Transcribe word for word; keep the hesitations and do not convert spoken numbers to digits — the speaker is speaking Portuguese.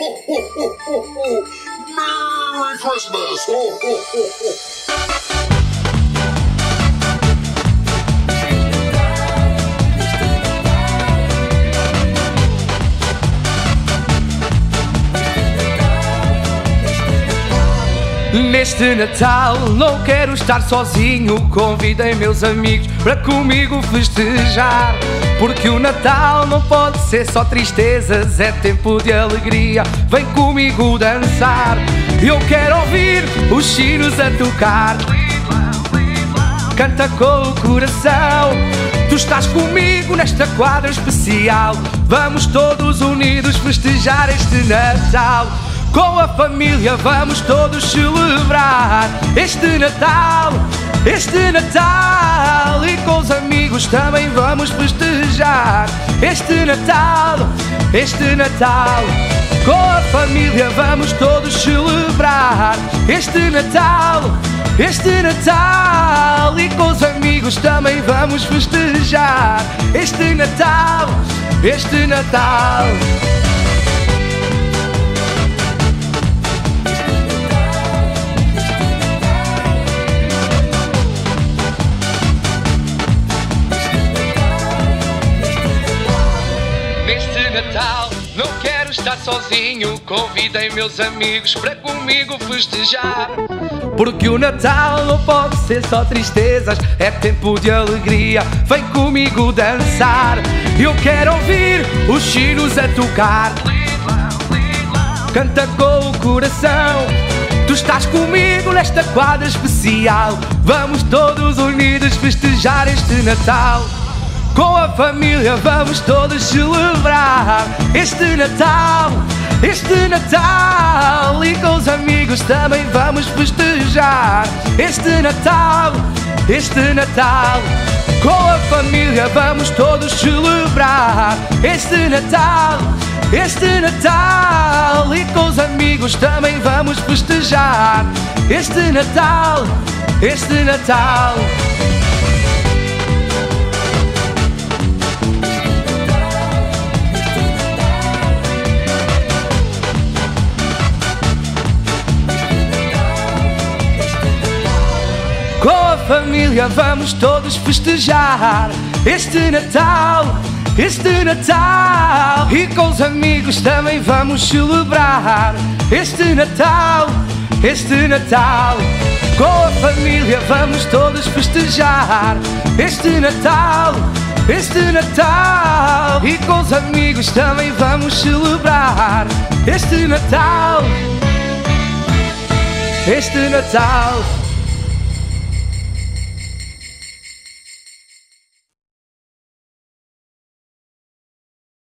ho, ho, ho, ho, ho. Merry Christmas! Ho, ho, ho, ho. Neste Natal não quero estar sozinho, convidei meus amigos para comigo festejar. Porque o Natal não pode ser só tristezas, é tempo de alegria, vem comigo dançar. Eu quero ouvir os sinos a tocar, canta com o coração. Tu estás comigo nesta quadra especial, vamos todos unidos festejar este Natal. Com a família vamos todos celebrar este Natal, este Natal. E com os amigos também vamos festejar este Natal, este Natal. Com a família vamos todos celebrar este Natal, este Natal. E com os amigos também vamos festejar este Natal, este Natal. Natal, não quero estar sozinho, convidei meus amigos para comigo festejar. Porque o Natal não pode ser só tristezas, é tempo de alegria, vem comigo dançar. Eu quero ouvir os sinos a tocar, canta com o coração. Tu estás comigo nesta quadra especial, vamos todos unidos festejar este Natal. Com a família vamos todos celebrar este Natal, este Natal. E com os amigos também vamos festejar este Natal, este Natal. Com a família vamos todos celebrar este Natal, este Natal. E com os amigos também vamos festejar este Natal, este Natal. Com a família vamos todos festejar este Natal, este Natal. E com os amigos também vamos celebrar este Natal, este Natal. Com a família vamos todos festejar este Natal, este Natal. E com os amigos também vamos celebrar este Natal, este Natal.